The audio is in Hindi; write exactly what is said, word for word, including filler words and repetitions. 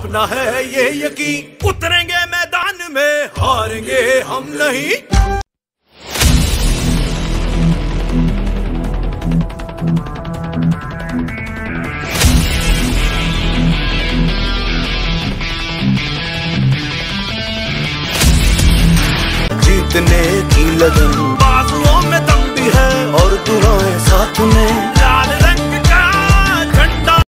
अपना है ये यकीन, उतरेंगे मैदान में, हारेंगे हम नहीं। जीतने की लगन बाजुओं में दम भी है और दुआएं साथ में।